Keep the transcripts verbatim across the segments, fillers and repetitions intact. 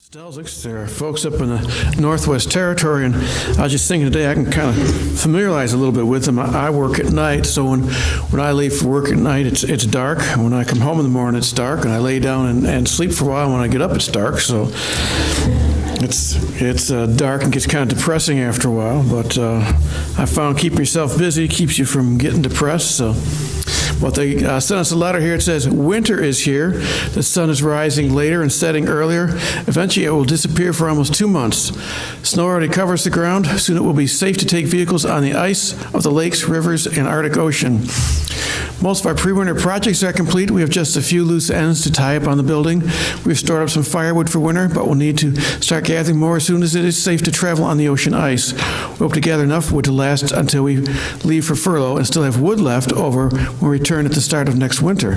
Stelzics, there are folks up in the Northwest Territory, and I was just thinking today I can kind of familiarize a little bit with them. I, I work at night, so when, when I leave for work at night, it's it's dark. When I come home in the morning, it's dark, and I lay down and, and sleep for a while. When I get up, it's dark, so it's it's uh, dark and gets kind of depressing after a while, but uh, I found keeping yourself busy keeps you from getting depressed, so. But they uh, sent us a letter here. It says, winter is here. The sun is rising later and setting earlier. Eventually, it will disappear for almost two months. Snow already covers the ground. Soon it will be safe to take vehicles on the ice of the lakes, rivers, and Arctic Ocean. Most of our pre-winter projects are complete. We have just a few loose ends to tie up on the building. We've stored up some firewood for winter, but we'll need to start gathering more as soon as it is safe to travel on the ocean ice. We hope to gather enough wood to last until we leave for furlough and still have wood left over when we return at the start of next winter.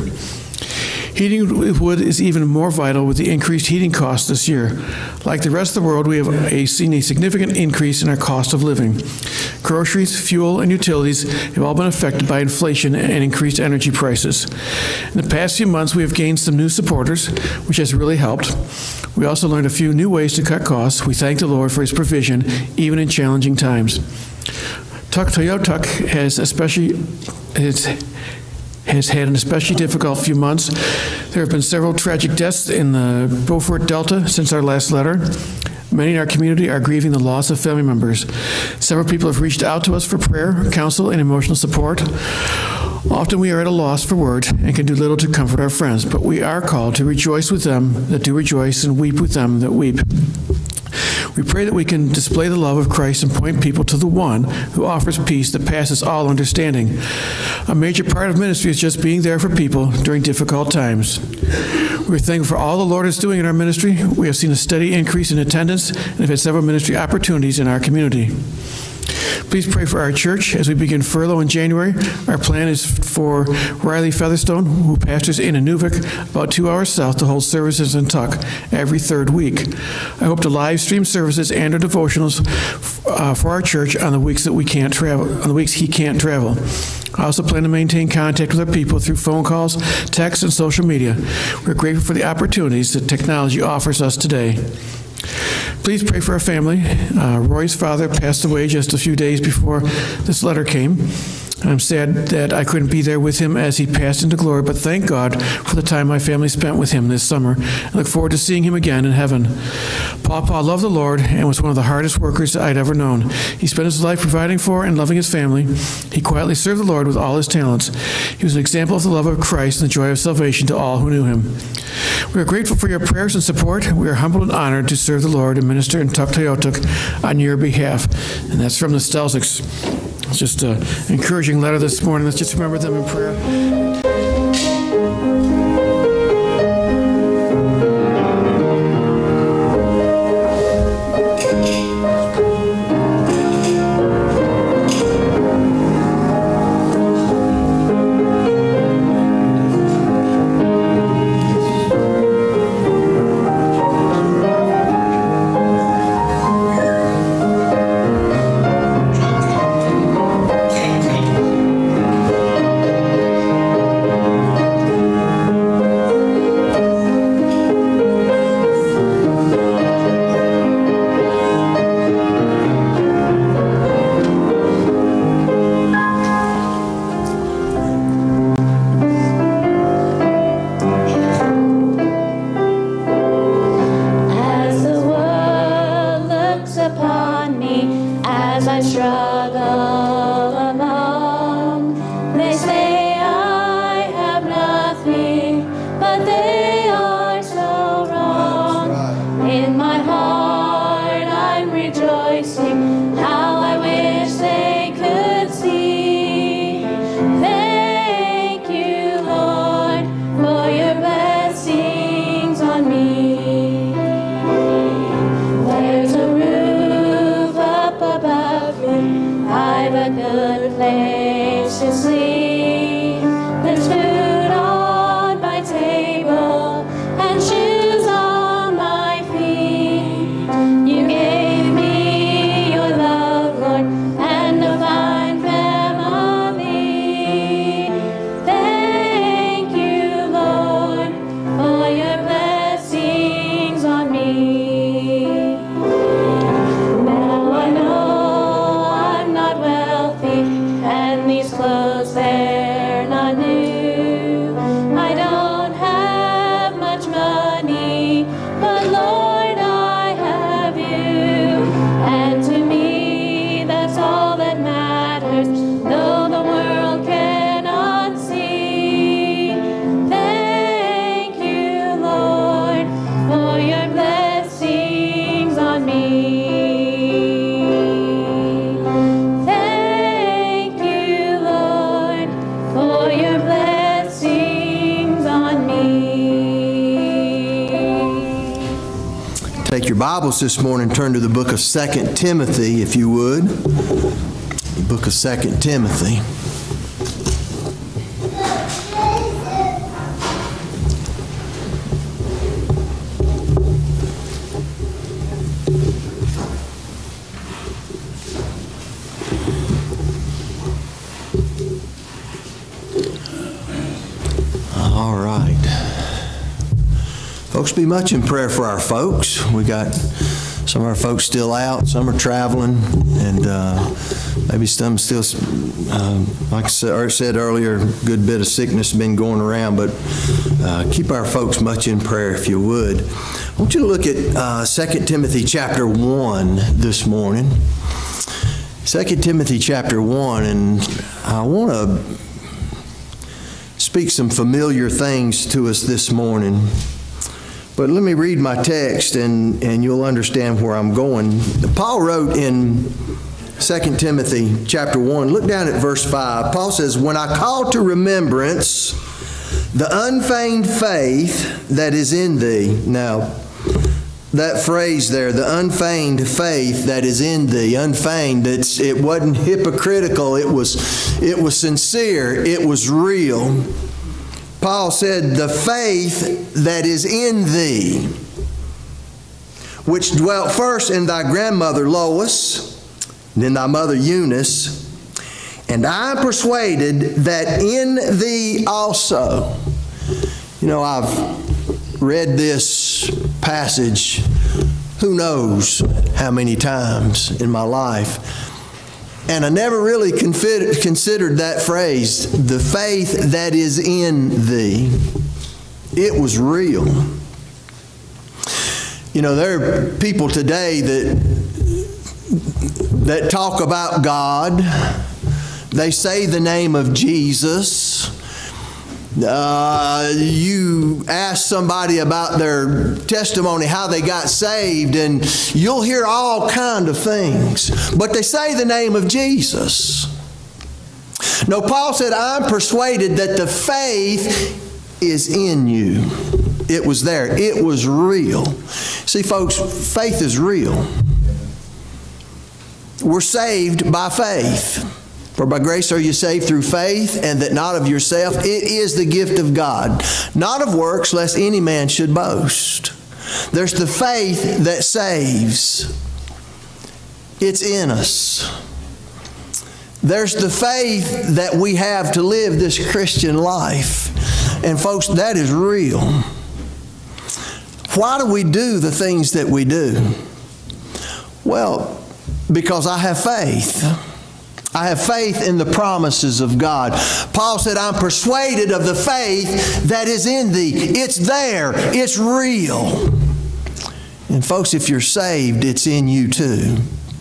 Heating with wood is even more vital with the increased heating costs this year. Like the rest of the world, we have a, seen a significant increase in our cost of living. Groceries, fuel, and utilities have all been affected by inflation and increased energy prices. In the past few months, we have gained some new supporters, which has really helped. We also learned a few new ways to cut costs. We thank the Lord for His provision, even in challenging times. Tuktoyaktuk has especially has, has had an especially difficult few months. There have been several tragic deaths in the Beaufort Delta since our last letter. Many in our community are grieving the loss of family members. Several people have reached out to us for prayer, counsel, and emotional support. Often we are at a loss for words and can do little to comfort our friends, but we are called to rejoice with them that do rejoice and weep with them that weep. We pray that we can display the love of Christ and point people to the one who offers peace that passes all understanding. A major part of ministry is just being there for people during difficult times. We're thankful for all the Lord is doing in our ministry. We have seen a steady increase in attendance and have had several ministry opportunities in our community. Please pray for our church as we begin furlough in January. Our plan is for Riley Featherstone, who pastors in Inuvik, about two hours south, to hold services in Tuck every third week. I hope to live stream services and our devotionals uh, for our church on the weeks that we can't travel, on the weeks he can't travel. I also plan to maintain contact with our people through phone calls, texts, and social media. We're grateful for the opportunities that technology offers us today. Please pray for our family. Uh, Roy's father passed away just a few days before this letter came. I'm sad that I couldn't be there with him as he passed into glory, but thank God for the time my family spent with him this summer. I look forward to seeing him again in heaven. Papa loved the Lord and was one of the hardest workers I'd ever known. He spent his life providing for and loving his family. He quietly served the Lord with all his talents. He was an example of the love of Christ and the joy of salvation to all who knew him. We are grateful for your prayers and support. We are humbled and honored to serve the Lord and minister in Tuktoyaktuk on your behalf. And that's from the Stelzics. It's just an encouraging letter this morning. Let's just remember them in prayer. Me. Bibles this morning, turn to the book of Second Timothy, if you would. The book of Second Timothy. All right. Folks, be much in prayer for our folks. We got some of our folks still out, some are traveling, and uh, maybe some still, uh, like I said earlier, a good bit of sickness has been going around, but uh, keep our folks much in prayer if you would. I want you to look at uh, Second Timothy chapter one this morning. Second Timothy chapter one, and I want to speak some familiar things to us this morning. But let me read my text, and, and you'll understand where I'm going. Paul wrote in Second Timothy chapter one, look down at verse five. Paul says, "When I call to remembrance the unfeigned faith that is in thee." Now, that phrase there, the unfeigned faith that is in thee, unfeigned, it's, it wasn't hypocritical, it was, it was sincere, it was real. Paul said, "The faith that is in thee, which dwelt first in thy grandmother Lois, and then thy mother Eunice, and I am persuaded that in thee also." You know, I've read this passage who knows how many times in my life. And I never really considered that phrase, the faith that is in thee. It was real. You know, there are people today that, that talk about God. They say the name of Jesus. Uh, you ask somebody about their testimony, how they got saved, and you'll hear all kind of things. But they say the name of Jesus. No, Paul said, "I'm persuaded that the faith is in you." It was there. It was real. See, folks, faith is real. We're saved by faith. "For by grace are you saved through faith, and that not of yourself. It is the gift of God, not of works, lest any man should boast." There's the faith that saves. It's in us. There's the faith that we have to live this Christian life. And folks, that is real. Why do we do the things that we do? Well, because I have faith. I have faith in the promises of God. Paul said, "I'm persuaded of the faith that is in thee." It's there. It's real. And folks, if you're saved, it's in you too.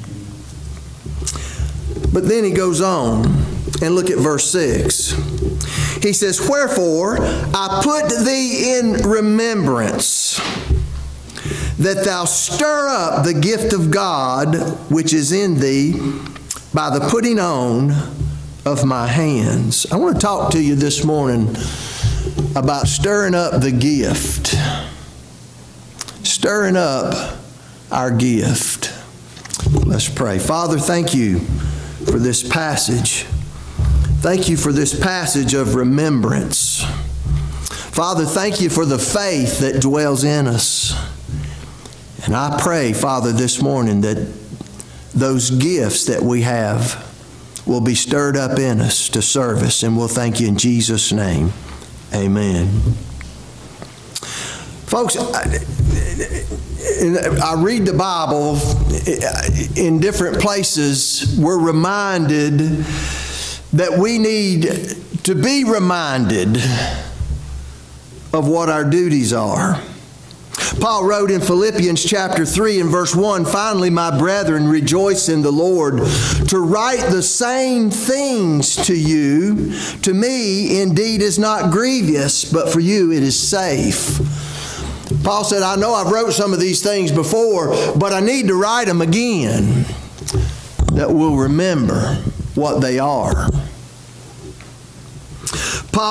But then he goes on, and look at verse six. He says, "Wherefore I put thee in remembrance, that thou stir up the gift of God which is in thee, by the putting on of my hands." I want to talk to you this morning about stirring up the gift. Stirring up our gift. Let's pray. Father, thank you for this passage. Thank you for this passage of remembrance. Father, thank you for the faith that dwells in us. And I pray, Father, this morning that those gifts that we have will be stirred up in us to service, and we'll thank you in Jesus' name. Amen. Folks, I, I read the Bible in different places. We're reminded that we need to be reminded of what our duties are. Paul wrote in Philippians chapter three and verse one, "Finally, my brethren, rejoice in the Lord. To write the same things to you, to me indeed is not grievous, but for you it is safe." Paul said, "I know I've wrote some of these things before, but I need to write them again that we'll remember what they are."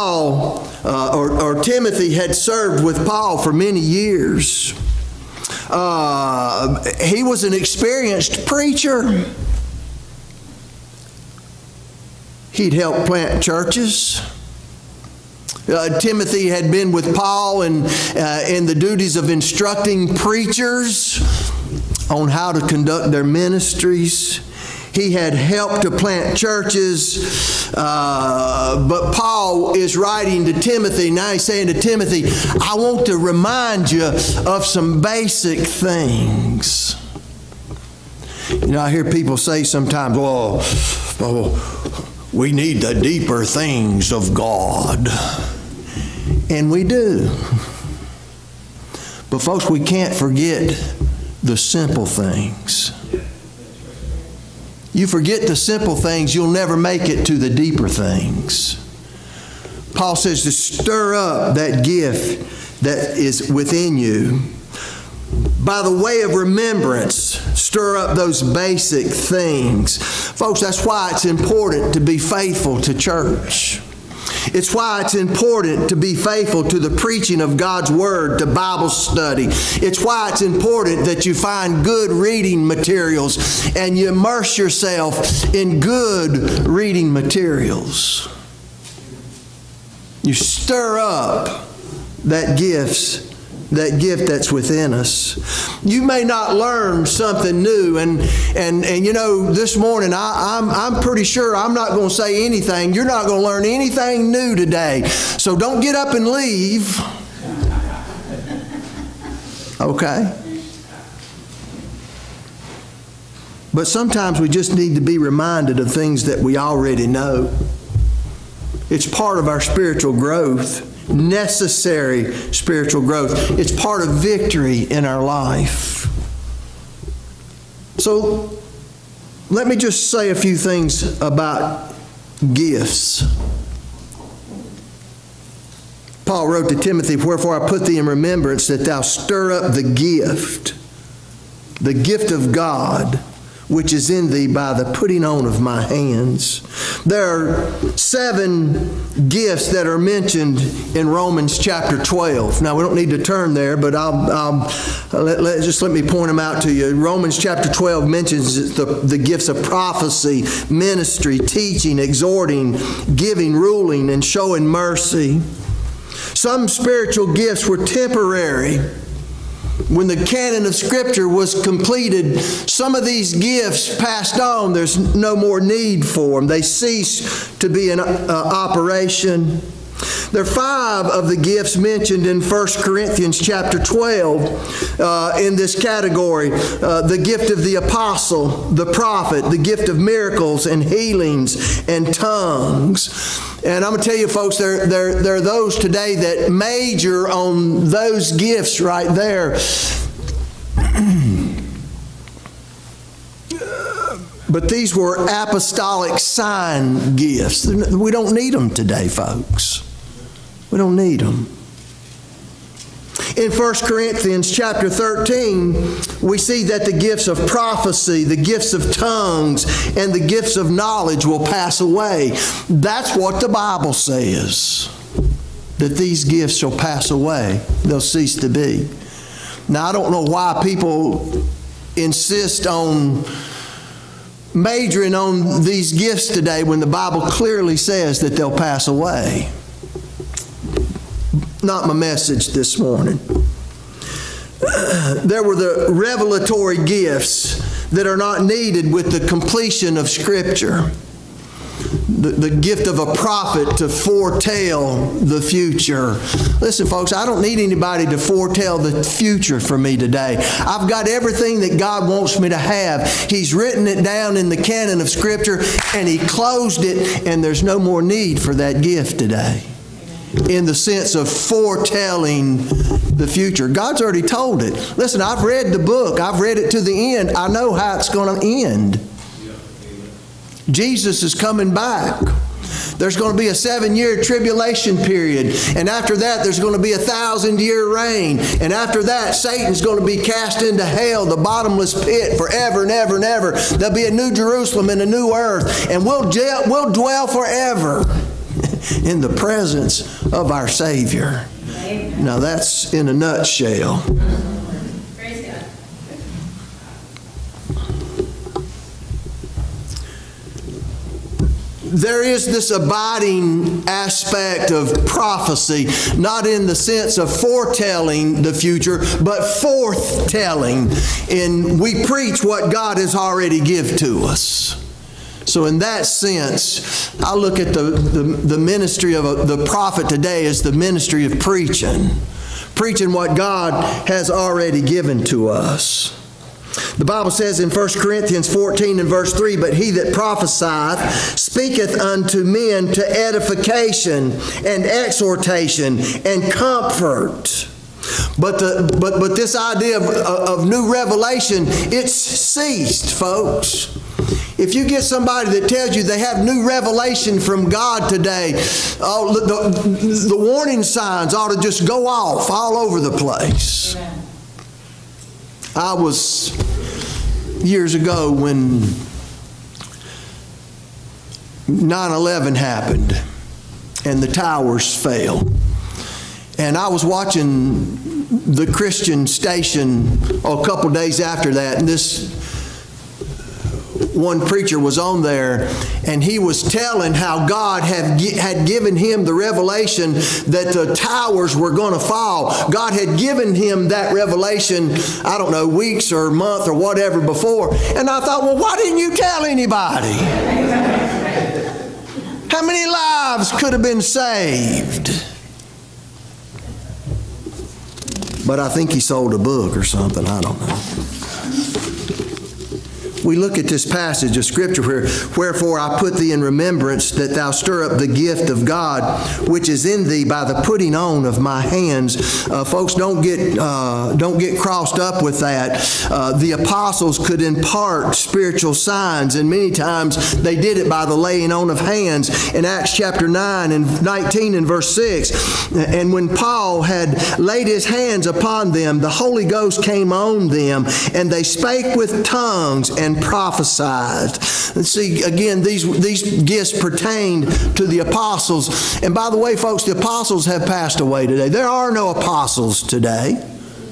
Paul uh, or, or Timothy had served with Paul for many years. Uh, he was an experienced preacher. He'd helped plant churches. Uh, Timothy had been with Paul in, uh, in the duties of instructing preachers on how to conduct their ministries. He had helped to plant churches, uh, but Paul is writing to Timothy. Now he's saying to Timothy, I want to remind you of some basic things. You know, I hear people say sometimes, well, well we need the deeper things of God. And we do. But folks, we can't forget the simple things. You forget the simple things, you'll never make it to the deeper things. Paul says to stir up that gift that is within you. By the way of remembrance, stir up those basic things. Folks, that's why it's important to be faithful to church. It's why it's important to be faithful to the preaching of God's Word, to Bible study. It's why it's important that you find good reading materials and you immerse yourself in good reading materials. You stir up that gift, that gift that's within us. You may not learn something new, and and and you know, this morning I, I'm I'm pretty sure I'm not going to say anything. You're not going to learn anything new today. So don't get up and leave. Okay? But sometimes we just need to be reminded of things that we already know. It's part of our spiritual growth. Necessary spiritual growth. It's part of victory in our life. So let me just say a few things about gifts. Paul wrote to Timothy, wherefore I put thee in remembrance that thou stir up the gift, the gift of God, which is in thee by the putting on of my hands. There are seven gifts that are mentioned in Romans chapter twelve. Now, we don't need to turn there, but I'll, I'll let, let, just let me point them out to you. Romans chapter twelve mentions the, the gifts of prophecy, ministry, teaching, exhorting, giving, ruling, and showing mercy. Some spiritual gifts were temporary. When the canon of Scripture was completed, some of these gifts passed on. There's no more need for them. They cease to be in uh, operation. There are five of the gifts mentioned in First Corinthians chapter twelve uh, in this category. Uh, the gift of the apostle, the prophet, the gift of miracles and healings and tongues. And I'm going to tell you, folks, there, there, there are those today that major on those gifts right there. But these were apostolic sign gifts. We don't need them today, folks. We don't need them. In First Corinthians chapter thirteen, we see that the gifts of prophecy, the gifts of tongues, and the gifts of knowledge will pass away. That's what the Bible says, that these gifts shall pass away. They'll cease to be. Now, I don't know why people insist on majoring on these gifts today when the Bible clearly says that they'll pass away. Not my message this morning. There were the revelatory gifts that are not needed with the completion of Scripture. The, the gift of a prophet to foretell the future. Listen, folks, I don't need anybody to foretell the future for me today. I've got everything that God wants me to have. He's written it down in the canon of Scripture, and He closed it, and there's no more need for that gift today, in the sense of foretelling the future. God's already told it. Listen, I've read the book. I've read it to the end. I know how it's going to end. Jesus is coming back. There's going to be a seven-year tribulation period. And after that, there's going to be a thousand-year reign. And after that, Satan's going to be cast into hell, the bottomless pit, forever and ever and ever. There'll be a new Jerusalem and a new earth. And we'll, we'll dwell forever in the presence of our Savior. Now that's in a nutshell. Praise God. there is this abiding aspect of prophecy, not in the sense of foretelling the future, but forthtelling. And we preach what God has already given to us. So in that sense, I look at the, the, the ministry of a, the prophet today as the ministry of preaching. Preaching what God has already given to us. The Bible says in First Corinthians fourteen and verse three, "But he that prophesieth speaketh unto men to edification and exhortation and comfort." But the but but this idea of, of new revelation, it's ceased, folks. If you get somebody that tells you they have new revelation from God today, oh, the, the warning signs ought to just go off all over the place. Amen. I was, years ago when nine eleven happened and the towers fell. And I was watching the Christian station oh, a couple days after that, and this one preacher was on there, and he was telling how God had, had given him the revelation that the towers were going to fall. God had given him that revelation, I don't know, weeks or a month or whatever before. And I thought, well, why didn't you tell anybody? How many lives could have been saved? But I think he sold a book or something. I don't know. We look at this passage of Scripture where, "Wherefore I put thee in remembrance that thou stir up the gift of God, which is in thee by the putting on of my hands." Uh, folks, don't get uh, don't get crossed up with that. Uh, the apostles could impart spiritual signs, and many times they did it by the laying on of hands. In Acts chapter nine and nineteen and verse six, "And when Paul had laid his hands upon them, the Holy Ghost came on them, and they spake with tongues and prophesied." And see, again, these, these gifts pertained to the apostles. And by the way, folks, the apostles have passed away today. There are no apostles today.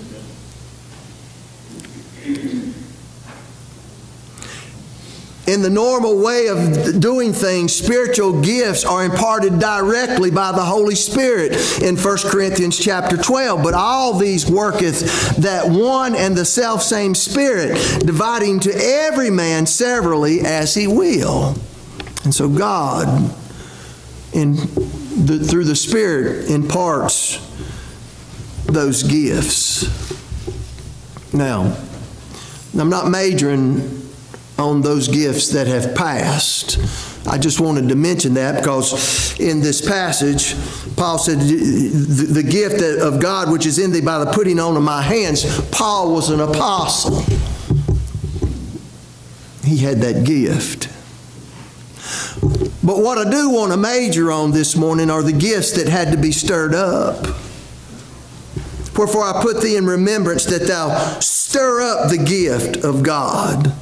In the normal way of doing things, spiritual gifts are imparted directly by the Holy Spirit in First Corinthians chapter twelve. "But all these worketh that one and the selfsame Spirit, dividing to every man severally as he will." And so God, in the, through the Spirit, imparts those gifts. Now, I'm not majoring on those gifts that have passed. I just wanted to mention that because in this passage, Paul said, the gift of God which is in thee by the putting on of my hands. Paul was an apostle. He had that gift. But what I do want to major on this morning are the gifts that had to be stirred up. "Wherefore I put thee in remembrance that thou stir up the gift of God."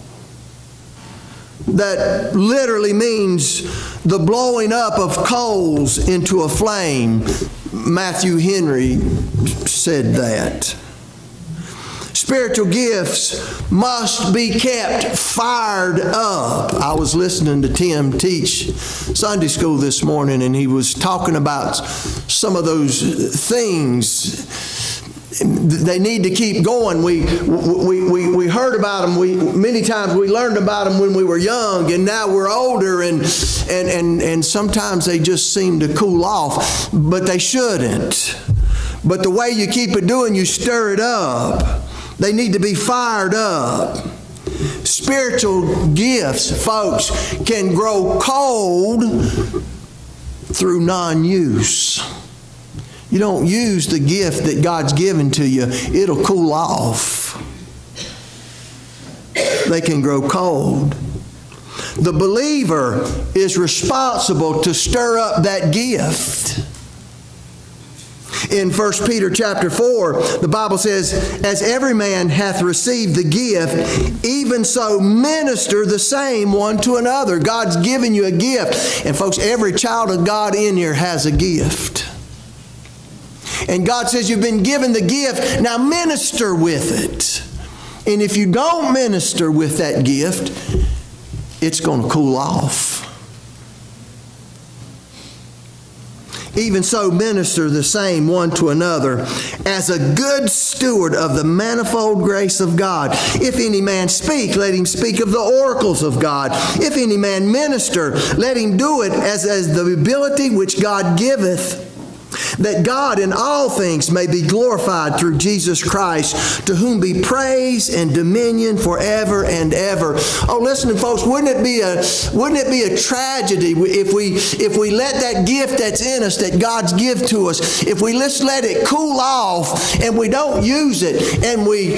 That literally means the blowing up of coals into a flame. Matthew Henry said that. Spiritual gifts must be kept fired up. I was listening to Tim teach Sunday school this morning, and he was talking about some of those things. They need to keep going. We, we, we, we heard about them. We, many times we learned about them when we were young, and now we're older, and, and, and, and sometimes they just seem to cool off, but they shouldn't. But the way you keep it doing, you stir it up. They need to be fired up. Spiritual gifts, folks, can grow cold through non-use. You don't use the gift that God's given to you, it'll cool off. They can grow cold. The believer is responsible to stir up that gift. In First Peter chapter four, the Bible says, "As every man hath received the gift, even so minister the same one to another." God's given you a gift. And folks, every child of God in here has a gift. And God says you've been given the gift, now minister with it. And if you don't minister with that gift, it's going to cool off. even so minister the same one to another as a good steward of the manifold grace of God. If any man speak, let him speak of the oracles of God. If any man minister, let him do it as, as the ability which God giveth, that God in all things may be glorified through Jesus Christ, to whom be praise and dominion forever and ever. Oh, listen, folks, wouldn't it be a wouldn't it be a tragedy if we if we let that gift that's in us, that God's given to us, if we just let it cool off and we don't use it, and we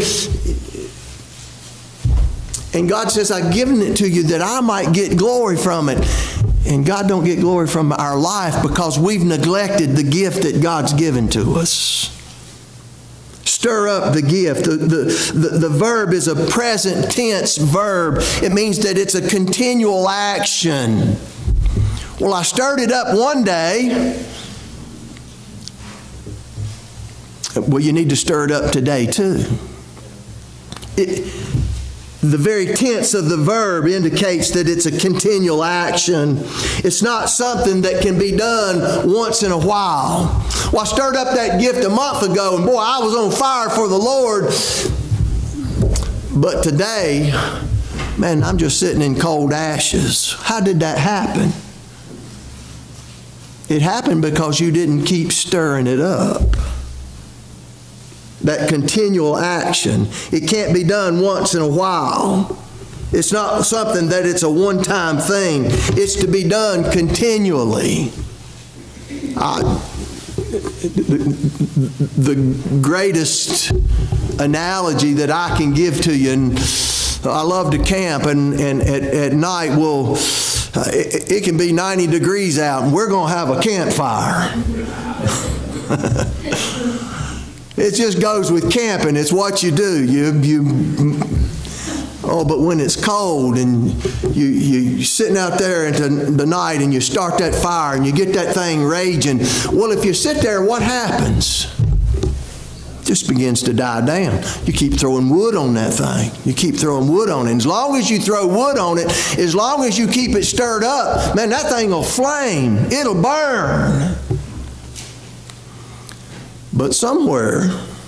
and God says, I've given it to you that I might get glory from it. And God don't get glory from our life because we've neglected the gift that God's given to us. Stir up the gift. The, the, the, the verb is a present tense verb. It means that it's a continual action. Well, I stirred it up one day. Well, you need to stir it up today too. It, The very tense of the verb indicates that it's a continual action. It's not something that can be done once in a while. Well, I stirred up that gift a month ago, and boy, I was on fire for the Lord. But today, man, I'm just sitting in cold ashes. How did that happen? It happened because you didn't keep stirring it up. That continual action. It can't be done once in a while. It's not something that it's a one-time thing. It's to be done continually. I, the greatest analogy that I can give to you, and I love to camp, and, and at, at night we'll, uh, it, it can be ninety degrees out, and we're going to have a campfire. It just goes with camping. It's what you do. You, you, oh, but when it's cold and you, you're sitting out there into the night and you start that fire and you get that thing raging, well, if you sit there, what happens? It just begins to die down. You keep throwing wood on that thing. You keep throwing wood on it. And as long as you throw wood on it, as long as you keep it stirred up, man, that thing will flame. It'll burn. But somewhere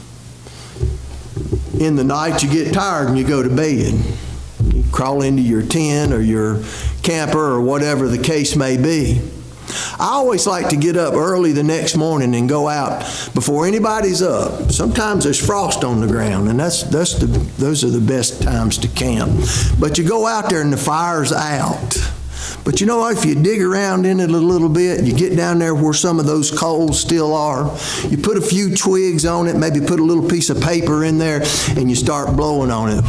in the night you get tired and you go to bed. You crawl into your tent or your camper or whatever the case may be. I always like to get up early the next morning and go out before anybody's up. Sometimes there's frost on the ground, and that's, that's the, those are the best times to camp. But you go out there and the fire's out. But you know what? If you dig around in it a little bit, you get down there where some of those coals still are, you put a few twigs on it, maybe put a little piece of paper in there, and you start blowing on it.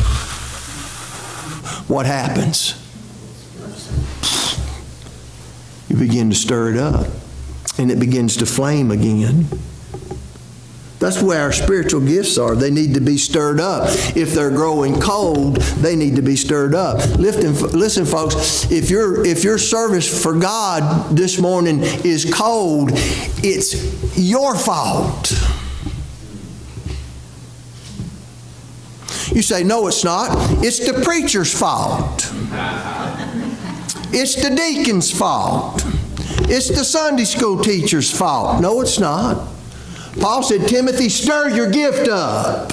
What happens? You begin to stir it up, and it begins to flame again. That's where our spiritual gifts are. They need to be stirred up. If they're growing cold, they need to be stirred up. Listen, listen, folks, if your if your service for God this morning is cold, it's your fault. You say, no, it's not. It's the preacher's fault. It's the deacon's fault. It's the Sunday school teacher's fault. No, it's not. Paul said, Timothy, stir your gift up.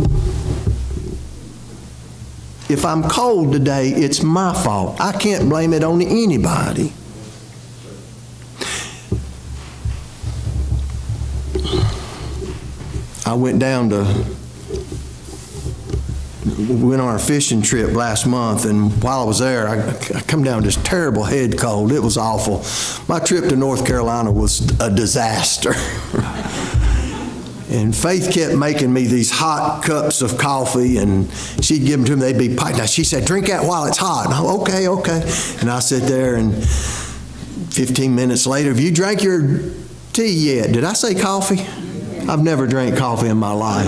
If I'm cold today, it's my fault. I can't blame it on anybody. I went down to, we went on our fishing trip last month, and while I was there, I, I come down with this terrible head cold. It was awful. My trip to North Carolina was a disaster. And Faith kept making me these hot cups of coffee, and she'd give them to me. They'd be piped. Now, she said, drink that while it's hot. And I, okay, okay. And I sit there, and fifteen minutes later, have you drank your tea yet? Did I say coffee? I've never drank coffee in my life.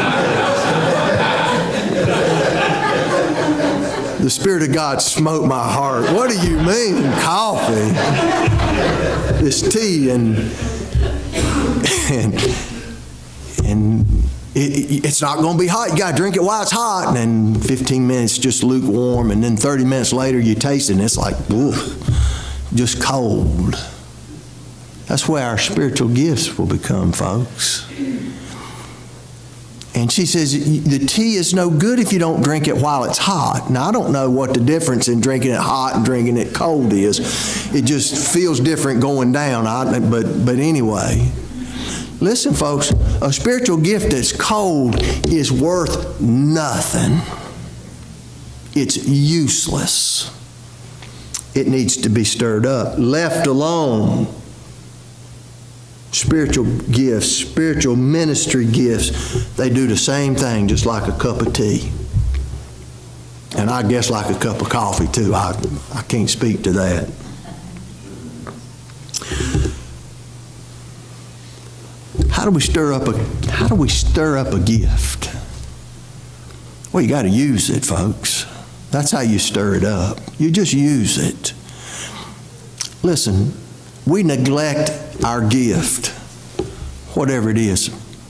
The Spirit of God smote my heart. What do you mean, coffee? This tea, and... and And it, it's not going to be hot. You got to drink it while it's hot. And then fifteen minutes just lukewarm. And then thirty minutes later you taste it and it's like, ooh, just cold. That's where our spiritual gifts will become, folks. And she says, the tea is no good if you don't drink it while it's hot. Now, I don't know what the difference in drinking it hot and drinking it cold is. It just feels different going down. I, but, but anyway, listen, folks, a spiritual gift that's cold is worth nothing. It's useless. It needs to be stirred up. Left alone, spiritual gifts, spiritual ministry gifts, they do the same thing, just like a cup of tea. And I guess like a cup of coffee too. I, I can't speak to that. How do we stir up a how do we stir up a gift? Well, you got to use it, folks. That's how you stir it up. You just use it. Listen, we neglect our gift, whatever it is.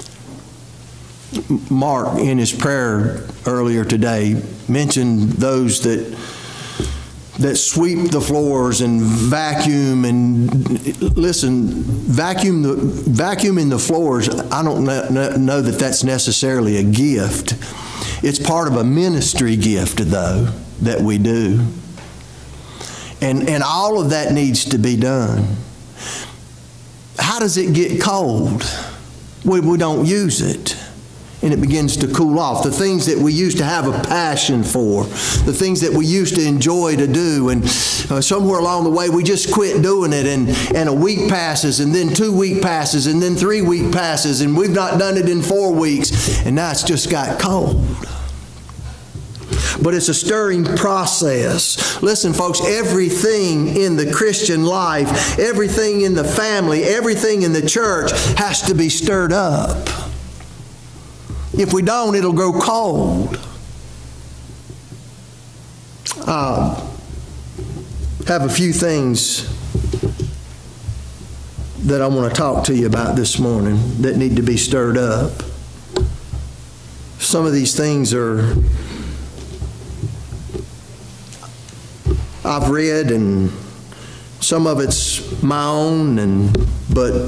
Mark, in his prayer earlier today, mentioned those that that sweep the floors and vacuum and listen, vacuum the vacuuming the floors. I don't know, know that that's necessarily a gift. It's part of a ministry gift, though, that we do. And and all of that needs to be done. How does it get cold? We, we don't use it. And it begins to cool off. The things that we used to have a passion for, the things that we used to enjoy to do, and uh, somewhere along the way we just quit doing it, and, and a week passes, and then two week passes, and then three week passes, and we've not done it in four weeks, and now it's just got cold. But it's a stirring process. Listen, folks, everything in the Christian life, everything in the family, everything in the church has to be stirred up. If we don't, it'll grow cold. Uh, have a few things that I want to talk to you about this morning that need to be stirred up. Some of these things are I've read, and some of it's my own, and but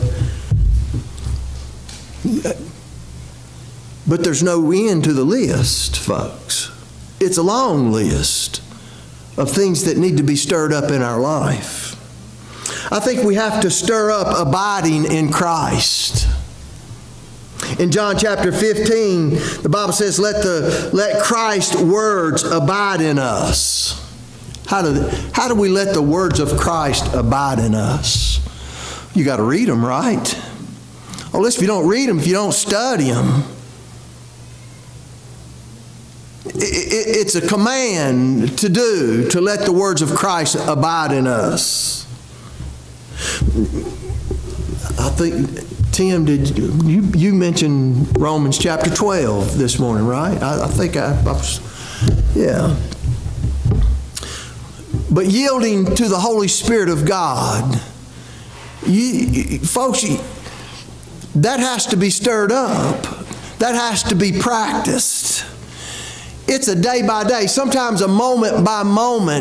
but there's no end to the list, folks. It's a long list of things that need to be stirred up in our life. I think we have to stir up abiding in Christ. In John chapter fifteen, the Bible says, let the let Christ's words abide in us. How do, how do we let the words of Christ abide in us? You got to read them, right? Well, listen, if you don't read them, if you don't study them, it, it, it's a command to do, to let the words of Christ abide in us. I think, Tim, did you, you, you mentioned Romans chapter twelve this morning, right? I, I think I, I was, yeah. But yielding to the Holy Spirit of God, you, you, folks, you, that has to be stirred up. That has to be practiced. It's a day by day, sometimes a moment by moment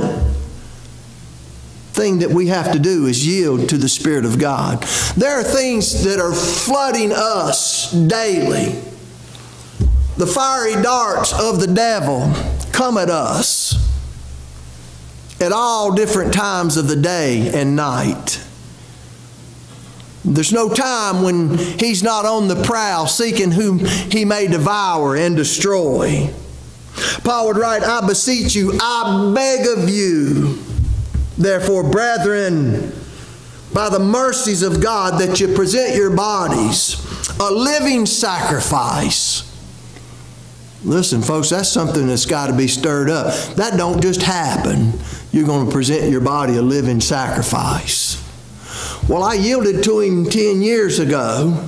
thing that we have to do is yield to the Spirit of God. There are things that are flooding us daily. The fiery darts of the devil come at us at all different times of the day and night. There's no time when he's not on the prowl seeking whom he may devour and destroy. Paul would write, I beseech you, I beg of you, therefore, brethren, by the mercies of God, that you present your bodies a living sacrifice. Listen, folks, that's something that's got to be stirred up. That don't just happen. You're going to present your body a living sacrifice. Well, I yielded to Him ten years ago.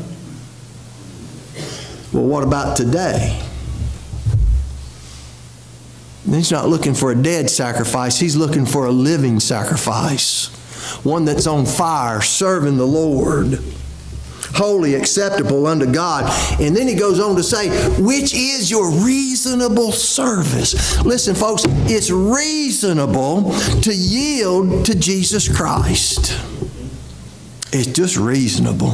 Well, what about today? He's not looking for a dead sacrifice. He's looking for a living sacrifice. One that's on fire, serving the Lord. Holy, acceptable unto God. And then he goes on to say, which is your reasonable service. Listen, folks, it's reasonable to yield to Jesus Christ. It's just reasonable.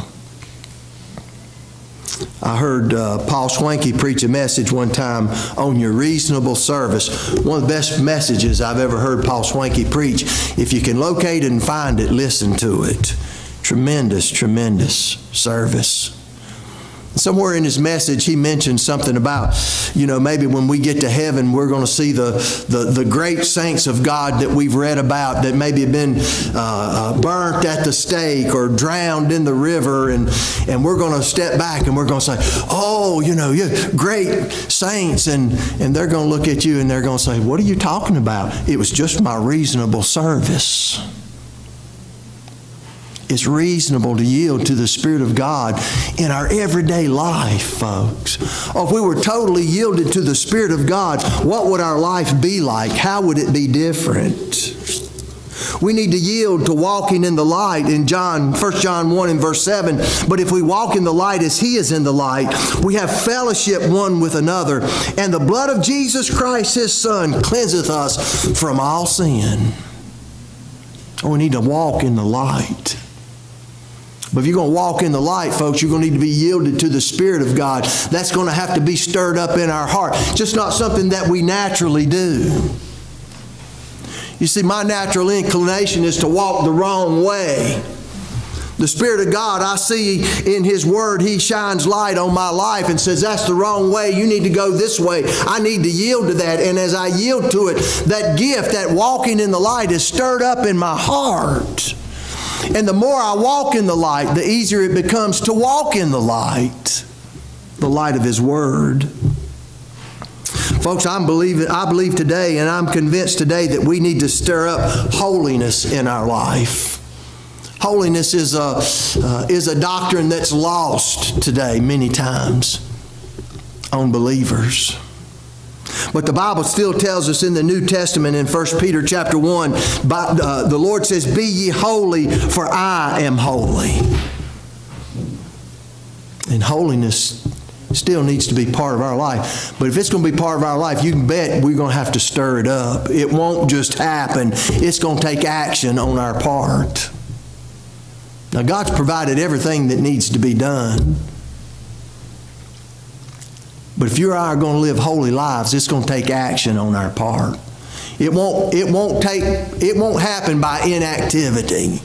I heard uh, Paul Swanky preach a message one time on your reasonable service. One of the best messages I've ever heard Paul Swanky preach. If you can locate it and find it, listen to it. Tremendous, tremendous service. Somewhere in his message, he mentioned something about, you know, maybe when we get to heaven, we're going to see the, the, the great saints of God that we've read about that maybe have been uh, uh, burnt at the stake or drowned in the river. And, and we're going to step back and we're going to say, oh, you know, yeah, great saints. And, and they're going to look at you and they're going to say, what are you talking about? It was just my reasonable service. It's reasonable to yield to the Spirit of God in our everyday life, folks. Oh, if we were totally yielded to the Spirit of God, what would our life be like? How would it be different? We need to yield to walking in the light in John, First John one and verse seven. But if we walk in the light as He is in the light, we have fellowship one with another. And the blood of Jesus Christ, His Son, cleanseth us from all sin. Oh, we need to walk in the light. But if you're going to walk in the light, folks, you're going to need to be yielded to the Spirit of God. That's going to have to be stirred up in our heart. Just not something that we naturally do. You see, my natural inclination is to walk the wrong way. The Spirit of God, I see in His Word, He shines light on my life and says, that's the wrong way. You need to go this way. I need to yield to that. And as I yield to it, that gift, that walking in the light is stirred up in my heart. And the more I walk in the light, the easier it becomes to walk in the light, the light of His Word. Folks, I'm believing, I believe today, and I'm convinced today that we need to stir up holiness in our life. Holiness is a, uh, is a doctrine that's lost today many times on believers. But the Bible still tells us in the New Testament in First Peter chapter one, by, uh, the Lord says, be ye holy, for I am holy. And holiness still needs to be part of our life. But if it's going to be part of our life, you can bet we're going to have to stir it up. It won't just happen. It's going to take action on our part. Now, God's provided everything that needs to be done. But if you and I are going to live holy lives, it's going to take action on our part. It won't, it won't take, it won't happen by inactivity.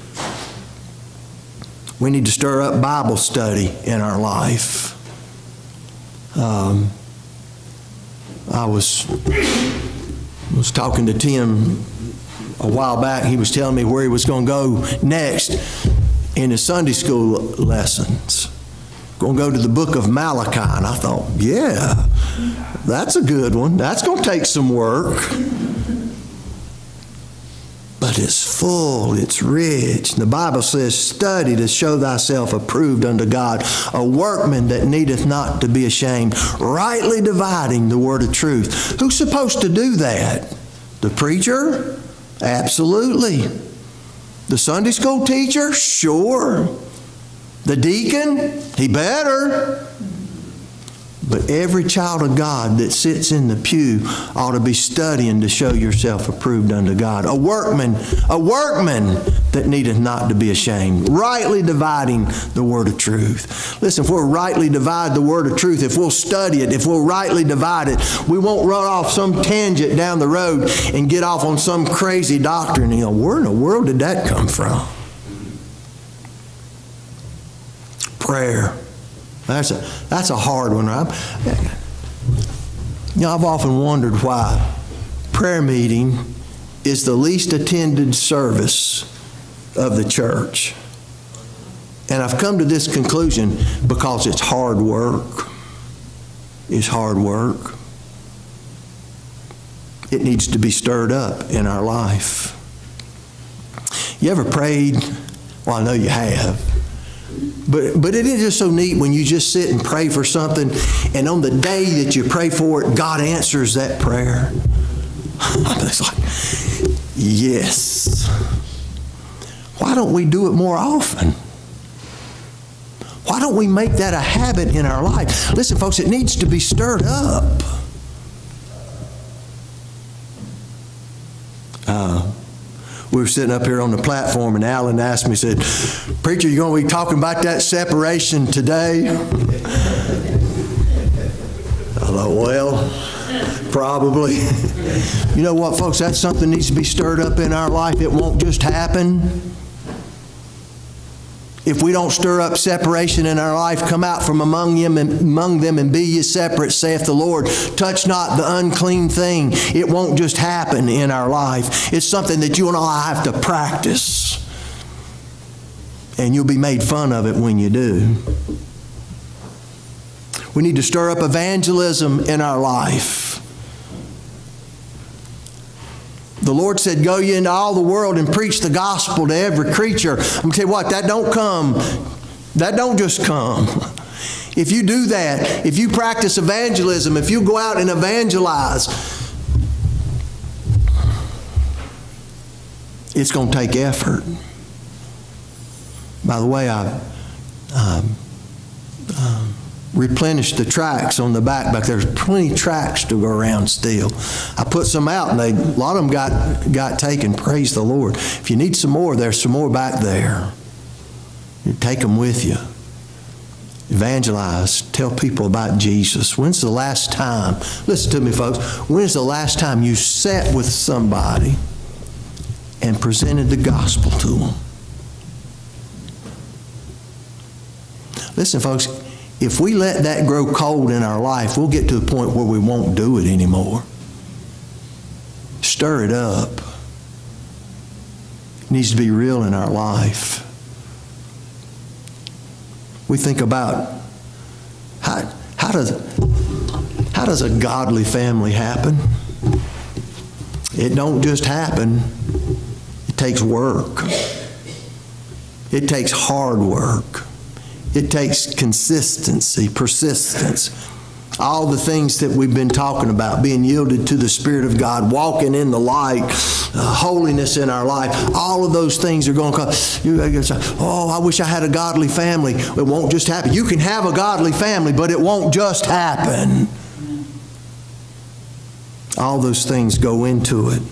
We need to stir up Bible study in our life. Um, I was, was talking to Tim a while back. He was telling me where he was going to go next in his Sunday school lessons. Going to go to the book of Malachi. And I thought, yeah, that's a good one. That's going to take some work. But it's full, it's rich. The Bible says, study to show thyself approved unto God, a workman that needeth not to be ashamed, rightly dividing the word of truth. Who's supposed to do that? The preacher? Absolutely. The Sunday school teacher? Sure. The deacon? He better. But every child of God that sits in the pew ought to be studying to show yourself approved unto God. A workman, a workman that needeth not to be ashamed. Rightly dividing the word of truth. Listen, if we'll rightly divide the word of truth, if we'll study it, if we'll rightly divide it, we won't run off some tangent down the road and get off on some crazy doctrine. You know, where in the world did that come from? Prayer. That's a, that's a hard one. I'm, you know, I've often wondered why prayer meeting is the least attended service of the church. And I've come to this conclusion because it's hard work. It's hard work. It needs to be stirred up in our life. You ever prayed? Well, I know you have. But, but it is just so neat when you just sit and pray for something, and on the day that you pray for it, God answers that prayer. It's like, yes. Why don't we do it more often? Why don't we make that a habit in our life? Listen, folks, it needs to be stirred up. Uh, we were sitting up here on the platform, and Alan asked me, he said, "Preacher, you going to be talking about that separation today?" I thought, well, probably. You know what, folks? That's something that needs to be stirred up in our life. It won't just happen. If we don't stir up separation in our life, come out from among them and, among them and be ye separate, saith the Lord. Touch not the unclean thing. It won't just happen in our life. It's something that you and I have to practice. And you'll be made fun of it when you do. We need to stir up evangelism in our life. The Lord said, "Go ye into all the world and preach the gospel to every creature." I'm going to tell you what, that don't come. That don't just come. If you do that, if you practice evangelism, if you go out and evangelize, it's going to take effort. By the way, I um, um, replenished the tracts on the back. Back there's plenty of tracts to go around still. I put some out, and they, a lot of them got got taken. Praise the Lord. If you need some more, there's some more back there. You take them with you. Evangelize. Tell people about Jesus. When's the last time? Listen to me, folks. When's the last time you sat with somebody and presented the gospel to them? Listen, folks. If we let that grow cold in our life, we'll get to a point where we won't do it anymore. Stir it up. It needs to be real in our life. We think about how, how does how does a godly family happen? It don't just happen. It takes work. It takes hard work. It takes consistency, persistence. All the things that we've been talking about, being yielded to the Spirit of God, walking in the light, uh, holiness in our life, all of those things are going to come. You say, "Oh, I wish I had a godly family." It won't just happen. You can have a godly family, but it won't just happen. All those things go into it.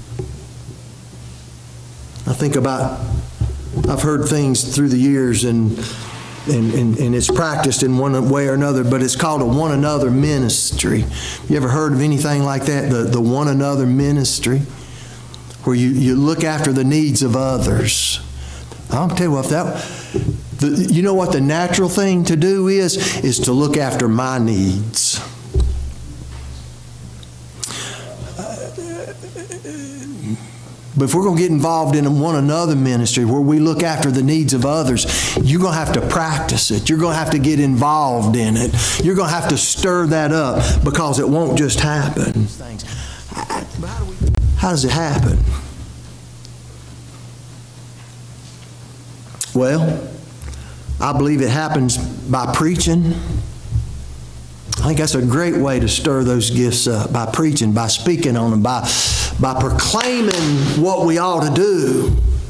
I think about, I've heard things through the years, and And, and, and it's practiced in one way or another, but it's called a one another ministry. You ever heard of anything like that? The, the one another ministry? Where you, you look after the needs of others. I'll tell you what, that, the, you know what the natural thing to do is? Is to look after my needs. But if we're going to get involved in a one another ministry where we look after the needs of others, you're going to have to practice it. You're going to have to get involved in it. You're going to have to stir that up, because it won't just happen. How does it happen? Well, I believe it happens by preaching. I think that's a great way to stir those gifts up, by preaching, by speaking on them, by, by proclaiming what we ought to do.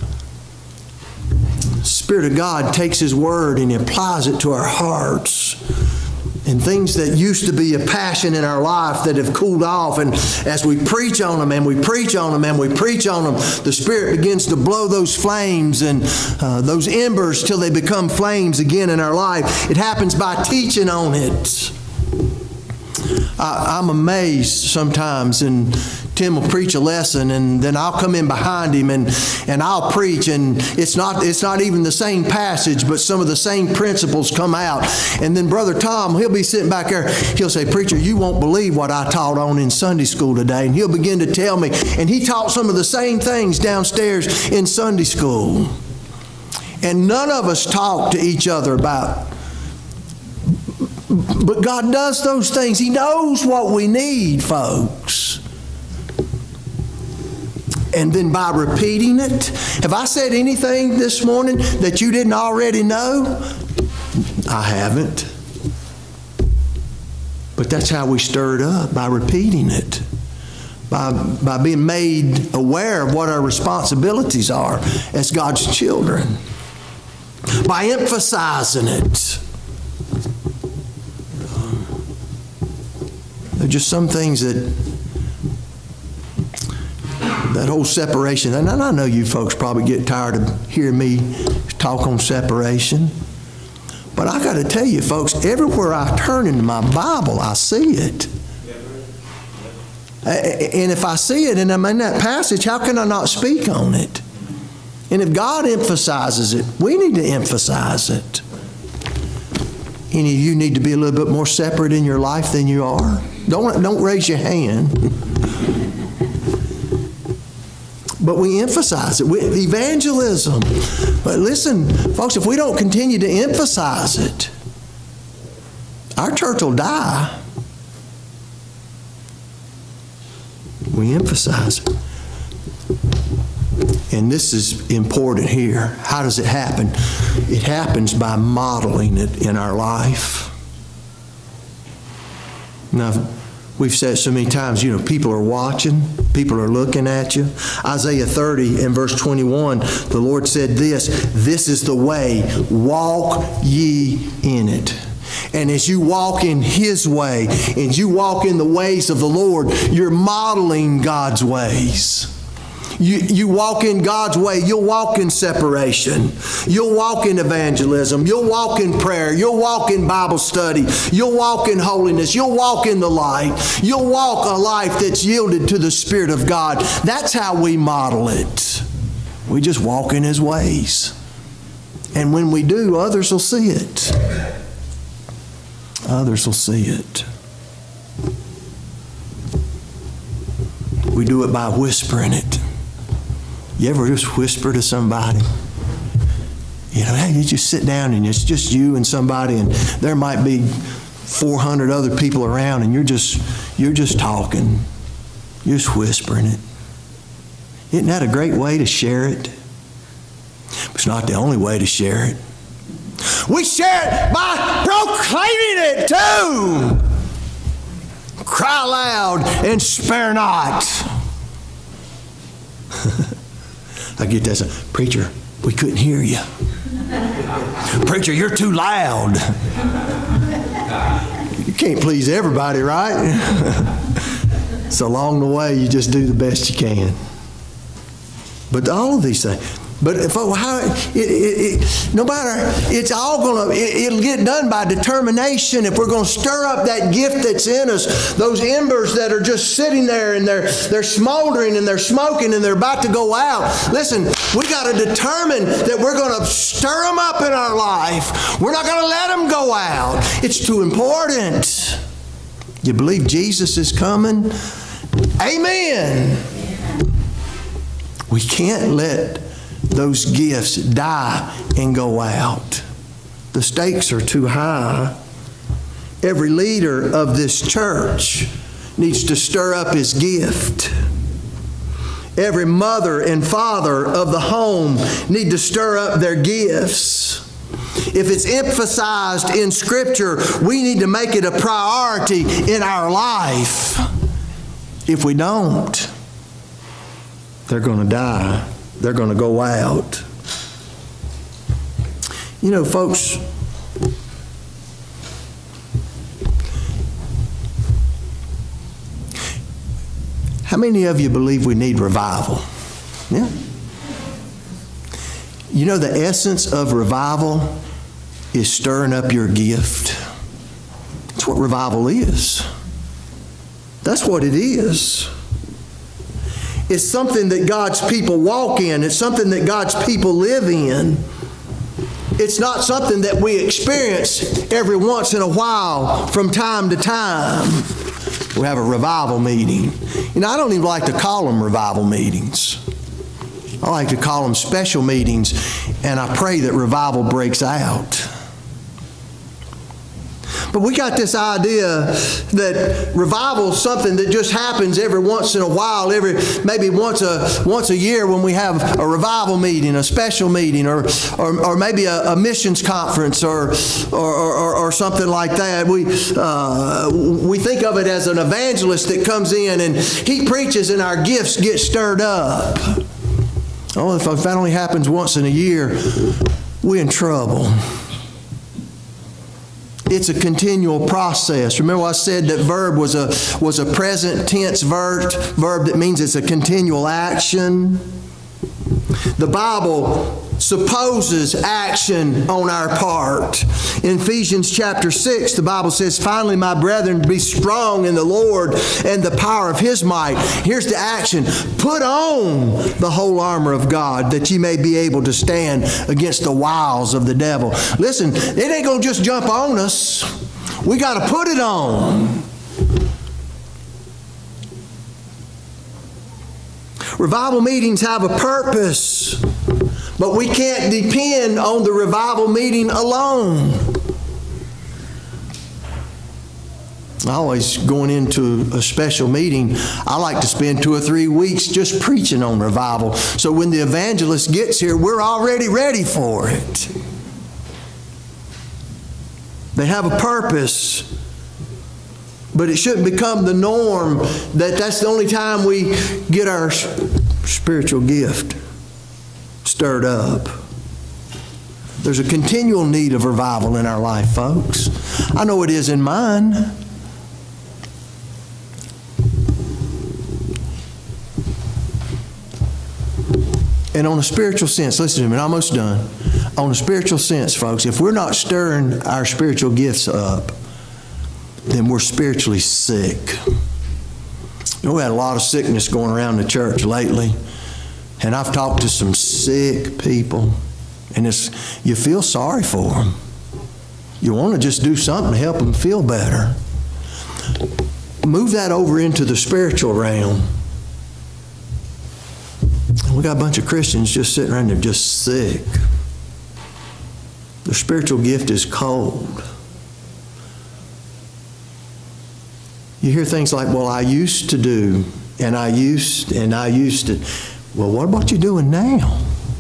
The Spirit of God takes His Word and He applies it to our hearts. And things that used to be a passion in our life that have cooled off, and as we preach on them and we preach on them and we preach on them, the Spirit begins to blow those flames and uh, those embers till they become flames again in our life. It happens by teaching on it. I, I'm amazed sometimes, and Tim will preach a lesson, and then I'll come in behind him and, and I'll preach, and it's not it's not even the same passage, but some of the same principles come out. And then Brother Tom, he'll be sitting back there, he'll say, "Preacher, you won't believe what I taught on in Sunday school today." And he'll begin to tell me, and he taught some of the same things downstairs in Sunday school. And none of us talk to each other about. But God does those things. He knows what we need, folks. And then by repeating it, have I said anything this morning that you didn't already know? I haven't. But that's how we stir it up, by repeating it. By, by being made aware of what our responsibilities are as God's children. By emphasizing it. There are just some things that that whole separation. And I know you folks probably get tired of hearing me talk on separation. But I got to tell you, folks, everywhere I turn into my Bible, I see it. And if I see it and I'm in that passage, how can I not speak on it? And if God emphasizes it, we need to emphasize it. Any of you need to be a little bit more separate in your life than you are? Don't, don't raise your hand. But we emphasize it. We, evangelism. But listen, folks, if we don't continue to emphasize it, our church will die. We emphasize it. And this is important here. How does it happen? It happens by modeling it in our life. Now, we've said so many times, you know, people are watching. People are looking at you. Isaiah thirty and verse twenty-one, the Lord said this, "This is the way, walk ye in it." And as you walk in His way, and you walk in the ways of the Lord, you're modeling God's ways. You, you walk in God's way, you'll walk in separation. You'll walk in evangelism. You'll walk in prayer. You'll walk in Bible study. You'll walk in holiness. You'll walk in the light. You'll walk a life that's yielded to the Spirit of God. That's how we model it. We just walk in His ways. And when we do, others will see it. Others will see it. We do it by whispering it. You ever just whisper to somebody? You know, hey, you just sit down and it's just you and somebody, and there might be four hundred other people around, and you're just you're just talking, you're just whispering it. Isn't that a great way to share it? But it's not the only way to share it. We share it by proclaiming it too. Cry loud and spare not. I get that. Preacher, we couldn't hear you. Preacher, you're too loud. You can't please everybody, right? So along the way, you just do the best you can. But all of these things. But if, how, it, it, it, no matter, it's all going to, it, it'll get done by determination. If we're going to stir up that gift that's in us, those embers that are just sitting there and they're, they're smoldering and they're smoking and they're about to go out. Listen, we got to determine that we're going to stir them up in our life. We're not going to let them go out. It's too important. You believe Jesus is coming? Amen. We can't let those gifts die and go out. The stakes are too high. Every leader of this church needs to stir up his gift. Every mother and father of the home need to stir up their gifts. If it's emphasized in Scripture, we need to make it a priority in our life. If we don't, they're going to die. They're going to go out. You know, folks, how many of you believe we need revival? Yeah. You know, the essence of revival is stirring up your gift. That's what revival is. That's what it is. It's something that God's people walk in. It's something that God's people live in. It's not something that we experience every once in a while from time to time. We have a revival meeting. You know, I don't even like to call them revival meetings. I like to call them special meetings, and I pray that revival breaks out. But we got this idea that revival is something that just happens every once in a while, every maybe once a once a year when we have a revival meeting, a special meeting, or or, or maybe a, a missions conference, or or, or or something like that. We uh, we think of it as an evangelist that comes in and he preaches, and our gifts get stirred up. Oh, if that only happens once in a year, we're in trouble. It's a continual process. Remember I said that verb was a, was a present tense verb, verb that means it's a continual action. The Bible supposes action on our part. In Ephesians chapter six, the Bible says, "Finally, my brethren, be strong in the Lord and the power of His might." Here's the action. Put on the whole armor of God, that ye may be able to stand against the wiles of the devil. Listen, it ain't going to just jump on us. We got to put it on. Revival meetings have a purpose, but we can't depend on the revival meeting alone. Always going into a special meeting, I like to spend two or three weeks just preaching on revival. So when the evangelist gets here, we're already ready for it. They have a purpose, but it shouldn't become the norm that that's the only time we get our spiritual gift stirred up. There's a continual need of revival in our life, folks. I know it is in mine. And on a spiritual sense, listen to me, I'm almost done. On a spiritual sense, folks, if we're not stirring our spiritual gifts up, then we're spiritually sick. You know, we had a lot of sickness going around the church lately. And I've talked to some sick people, and it's, you feel sorry for them. You want to just do something to help them feel better. Move that over into the spiritual realm. We got a bunch of Christians just sitting around there just sick. Their spiritual gift is cold. You hear things like, well, I used to do, and I used, and I used to. Well, what about you doing now?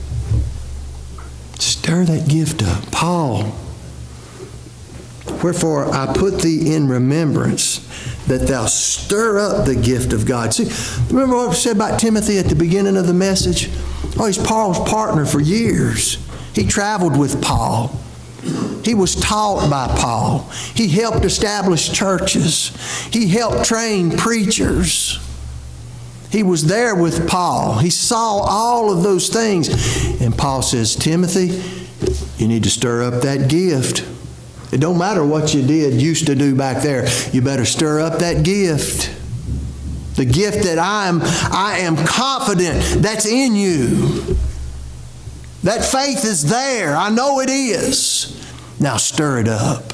Stir that gift up. Paul, wherefore I put thee in remembrance, that thou stir up the gift of God. See, remember what I said about Timothy at the beginning of the message? Oh, he's Paul's partner for years. He traveled with Paul. He was taught by Paul. He helped establish churches. He helped train preachers. He was there with Paul. He saw all of those things. And Paul says, Timothy, you need to stir up that gift. It don't matter what you did, used to do back there. You better stir up that gift. The gift that I am, I am confident that's in you. That faith is there. I know it is. Now stir it up.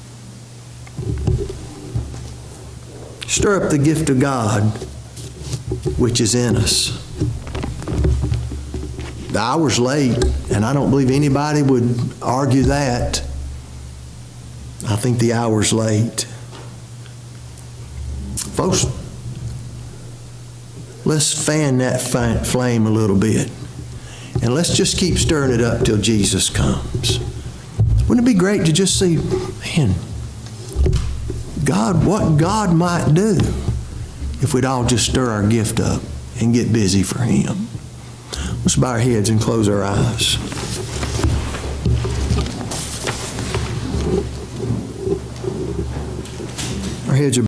Stir up the gift of God which is in us. The hour's late, and I don't believe anybody would argue that. I think the hour's late. Folks, let's fan that flame a little bit. And let's just keep stirring it up till Jesus comes. Wouldn't it be great to just see, man, God, what God might do if we'd all just stir our gift up and get busy for Him. Let's bow our heads and close our eyes. Our heads are